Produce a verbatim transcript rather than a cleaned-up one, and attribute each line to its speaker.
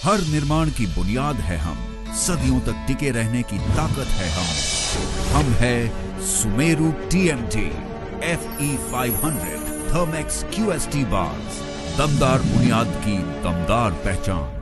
Speaker 1: हर निर्माण की बुनियाद है हम, सदियों तक टिके रहने की ताकत है हम। हम है Sumeru TMT F E five hundred Thermex QST bars, दमदार बुनियाद की दमदार पहचान।